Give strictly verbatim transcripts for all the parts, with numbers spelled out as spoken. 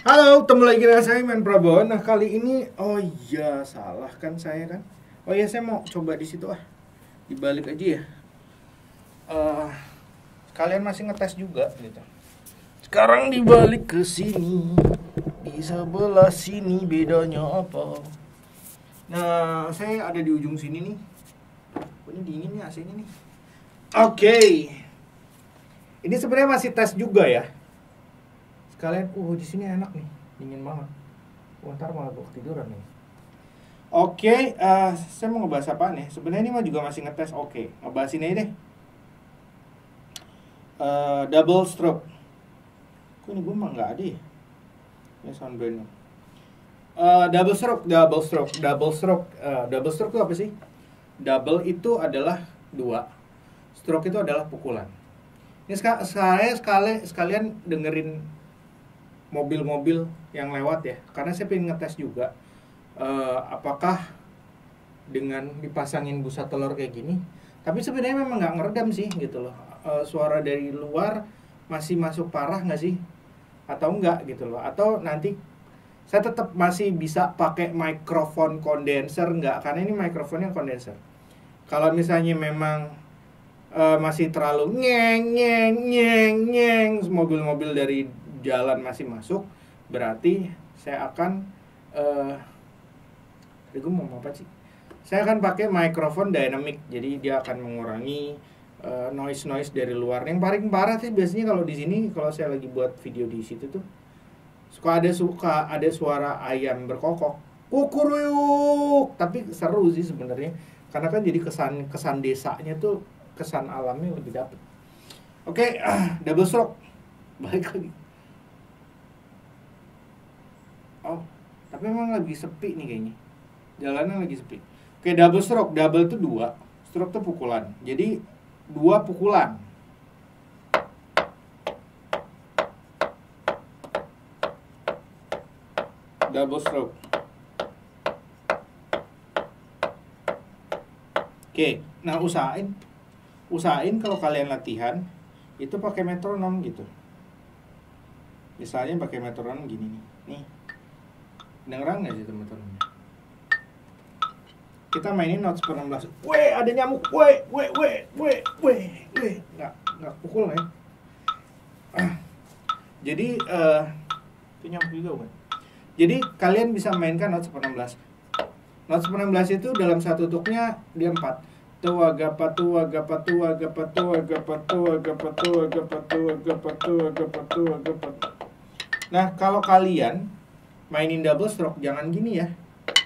Halo, ketemu lagi dengan saya Men Prabowo. Nah kali ini, oh iya salah kan saya kan. Oh iya saya mau coba di situ ah, dibalik aja ya. Eh, Kalian masih ngetes juga gitu. Sekarang dibalik ke sini, di sebelah sini bedanya apa? Nah saya ada di ujung sini nih. Oh, ini dingin nih A C-nya nih. Oke, ini sebenarnya masih tes juga ya. Sekalian, uh di sini enak nih, dingin banget. Oh, ntar malah gue ketiduran nih. Oke, eh, saya mau ngebahas apa nih? Sebenarnya ini mah juga masih ngetes. Oke, ngebahas ini aja deh. Eh, double stroke. Kok ini gue mah nggak ada ya? Ini sound brand. Eh, double stroke, double stroke, double stroke. Eh, double stroke itu apa sih? Double itu adalah dua. Stroke itu adalah pukulan. Ini ska- saya sekali sekalian dengerin mobil-mobil yang lewat ya, karena saya pengen ngetes juga. Eh, apakah dengan dipasangin busa telur kayak gini, tapi sebenarnya memang nggak ngeredam sih gitu loh. E, suara dari luar masih masuk parah nggak sih atau enggak gitu loh, atau nanti saya tetap masih bisa pakai mikrofon kondenser nggak, karena ini mikrofonnya kondenser. Kalau misalnya memang e, masih terlalu nyeng nyeng nyeng nyeng, mobil-mobil dari jalan masih masuk, berarti saya akan eh gue mau apa sih, saya akan pakai mikrofon dynamic, jadi dia akan mengurangi uh, noise noise dari luar. Yang paling parah sih biasanya kalau di sini, kalau saya lagi buat video di situ tuh suka ada suka ada suara ayam berkokok, kukuruyuk, tapi seru sih sebenarnya, karena kan jadi kesan kesan desanya tuh, kesan alamnya lebih dapet. Oke, uh, double stroke, balik lagi. Oh, tapi memang lagi sepi nih kayaknya, jalanan lagi sepi. Oke, double stroke. Double itu dua, stroke itu pukulan. Jadi dua pukulan. Double stroke. Oke, nah usahain usahain kalau kalian latihan itu pakai metronom gitu. Misalnya pakai metronom gini nih. Nih. Dengeran nggak sih metronomnya? Kita mainin notes per enam belas. Weh, ada nyamuk. Weh, weh, weh, weh, weh, weh. Nggak, nggak pukul ya. Ah. Jadi, uh, itu nyamuk juga kan. Jadi, kalian bisa mainkan notes per enam belas. Notes per enam belas itu dalam satu tuknya dia empat. Tua, gapa, tua, gapa, tua, gapa, tua, gapa, tua, gapa, tua, gapa, tua, gapa, tua, gapa, tua, gapa. Nah, kalau kalian mainin double stroke, jangan gini ya.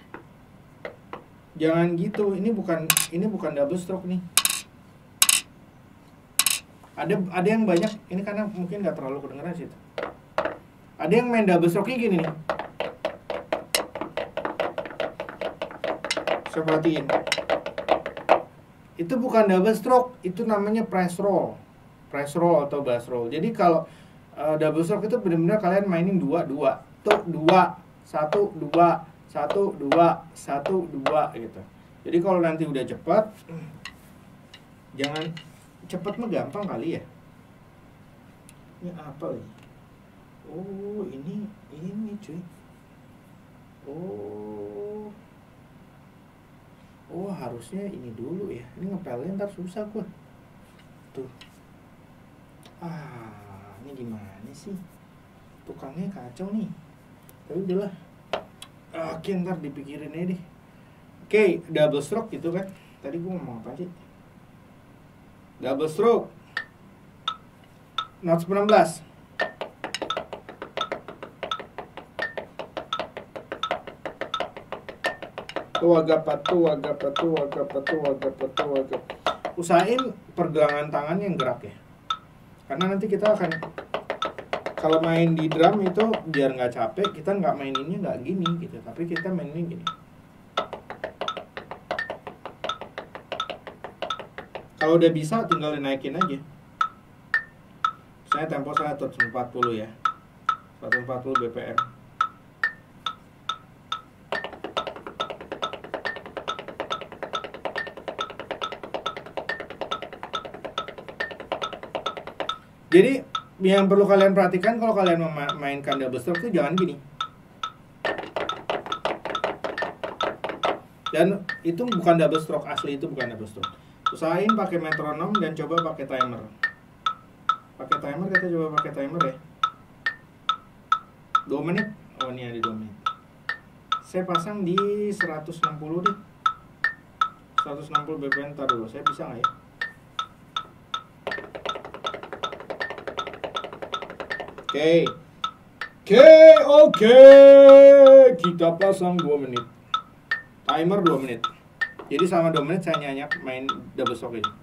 Jangan gitu, ini bukan ini bukan double stroke nih. Ada ada yang banyak, ini karena mungkin nggak terlalu kedengeran sih. Ada yang main double stroke-nya gini nih. Saya perhatiin. Itu bukan double stroke, itu namanya press roll. Press roll atau bass roll. Jadi kalau uh, double stroke itu benar-benar kalian mainin dua dua, tuh dua, satu dua, satu dua, satu dua gitu. Jadi kalau nanti udah cepat, jangan cepat mah gampang kali ya. Ini apa lagi? Oh ini ini cuy. Oh oh harusnya ini dulu ya. Ini ngepelnya ntar susah gua. Tuh. Ah ini gimana sih? Tukangnya kacau nih. Tapi udahlah. Oke, ntar dipikirin aja deh. Oke, double stroke gitu kan. Tadi gue ngomong apa sih? Double stroke. Notes enam belas. Tua gapa tua gapa tua gapa tua gapa tua gapa. Usahain pergelangan tangan yang gerak ya. Karena nanti kita akan, kalau main di drum itu biar nggak capek, kita nggak maininnya nggak gini gitu, tapi kita mainin gini. Kalau udah bisa tinggal dinaikin aja. Saya tempo saya seratus empat puluh ya, seratus empat puluh B P M. Jadi yang perlu kalian perhatikan kalau kalian memainkan double stroke tuh jangan gini. Dan itu bukan double stroke asli, itu bukan double stroke. Usahain pakai metronom dan coba pakai timer. Pakai timer, kita coba pakai timer ya. dua menit. Oh, ini ada dua menit. Saya pasang di seratus enam puluh deh. seratus enam puluh B P M. Ntar dulu, saya bisa nggak ya? Oke. Oke, oke. Kita pasang dua menit. Timer dua menit. Jadi selama dua menit saya nyanyi main double stroke ini.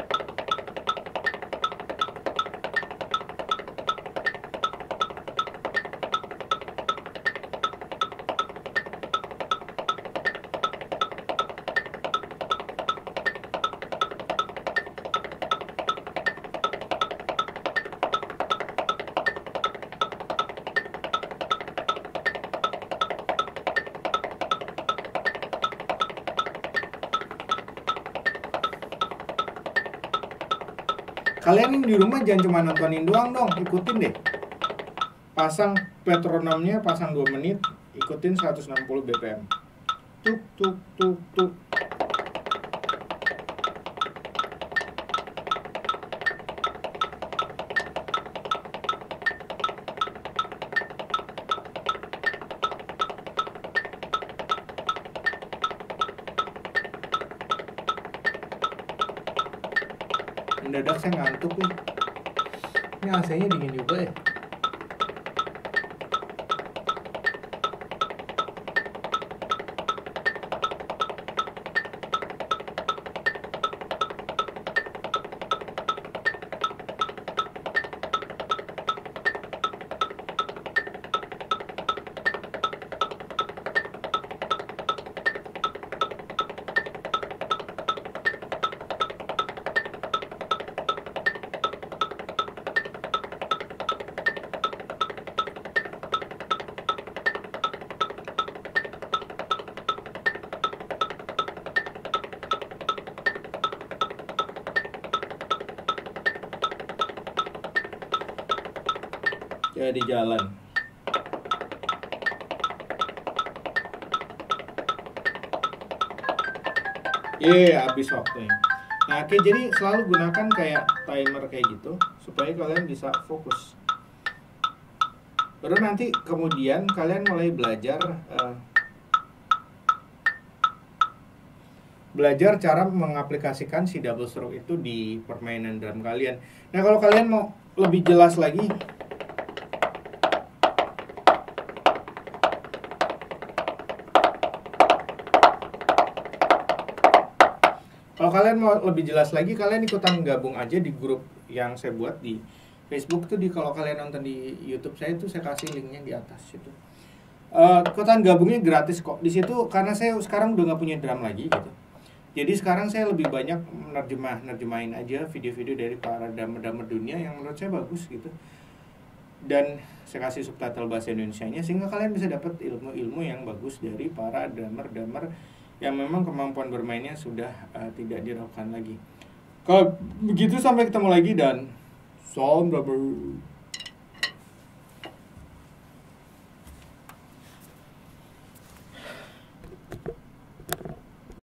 Kalian di rumah jangan cuma nontonin doang dong, ikutin deh. Pasang metronomnya, pasang dua menit, ikutin seratus enam puluh B P M. Tuk tuk tuk tuk. Mendadak saya ngantuk nih. Ini A C-nya dingin juga ya. Jadi jalan. Iya, yeah, habis waktunya. Nah, oke, jadi selalu gunakan kayak timer kayak gitu supaya kalian bisa fokus. Baru nanti kemudian kalian mulai belajar uh, belajar cara mengaplikasikan si double stroke itu di permainan drum kalian. Nah, kalau kalian mau lebih jelas lagi, kalau kalian mau lebih jelas lagi, kalian ikutan gabung aja di grup yang saya buat di Facebook tuh. Di kalau kalian nonton di YouTube saya itu saya kasih linknya di atas situ. Uh, ikutan gabungnya gratis kok di situ, karena saya sekarang udah nggak punya drum lagi gitu. Jadi sekarang saya lebih banyak menerjemah nerjemahin aja video-video dari para drummer-drummer dunia yang menurut saya bagus gitu. Dan saya kasih subtitle bahasa Indonesianya sehingga kalian bisa dapat ilmu-ilmu yang bagus dari para drummer-drummer yang memang kemampuan bermainnya sudah uh, tidak diragukan lagi. Kalau begitu sampai ketemu lagi dan salam drummer.